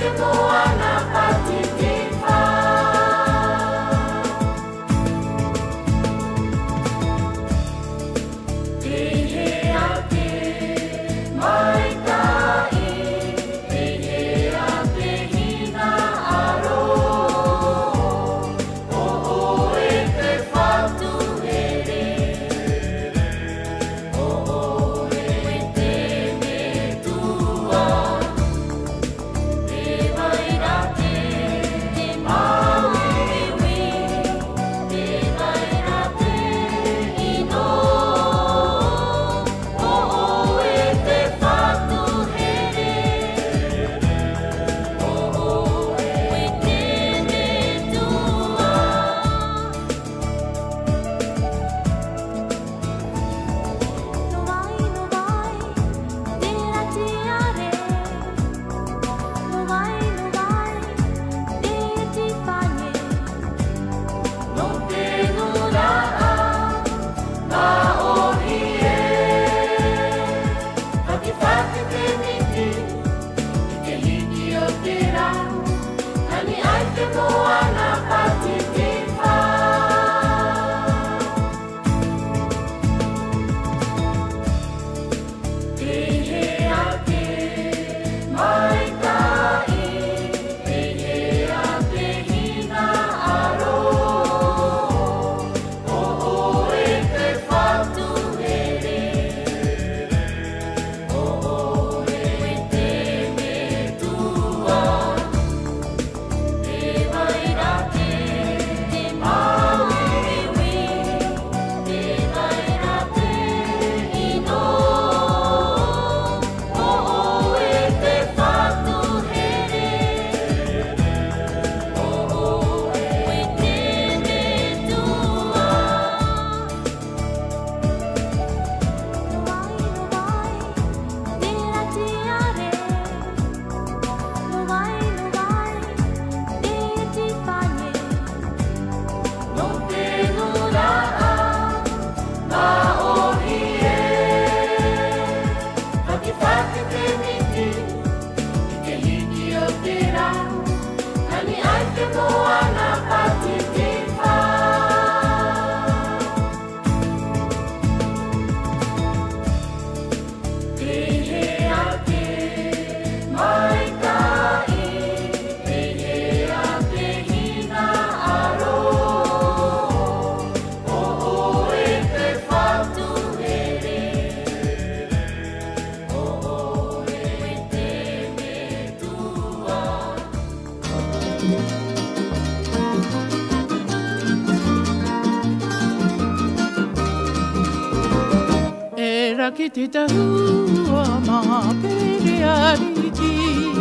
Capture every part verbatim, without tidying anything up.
Ki te tahua mā pere ariki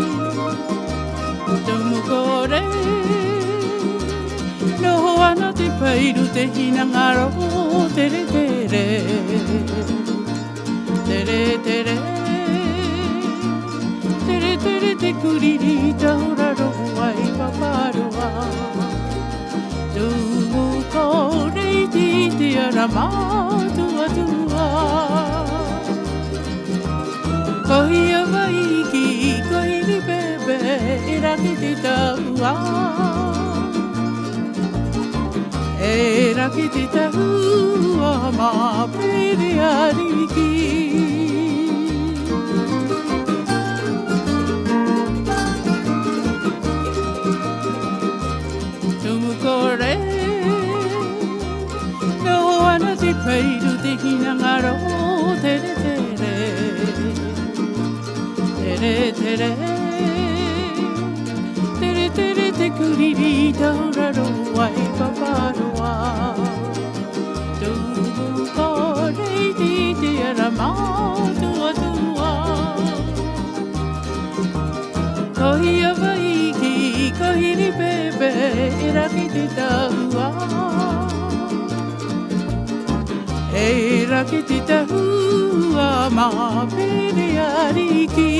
Tumu kore Noho ana te pairu te hina ngaro Tere tere Tere tere Tere tere te kuriri Taura roa i paparoa Tumu kore ti te arama Tua tua Kohi a waiki, kohi ni bebe, e raki te tahua. E raki te tahua, mā pere ariki. Tumu kore, noho ana te peiru te hina ngaro, tere tere. Tere tere, tere tere te kuriri taura roa i paparoa. Tumu kore ti te arama tua tua. Kohi a waiki, kohi ni bebe, e raki te tahua. E raki te tahua, mā pere ariki.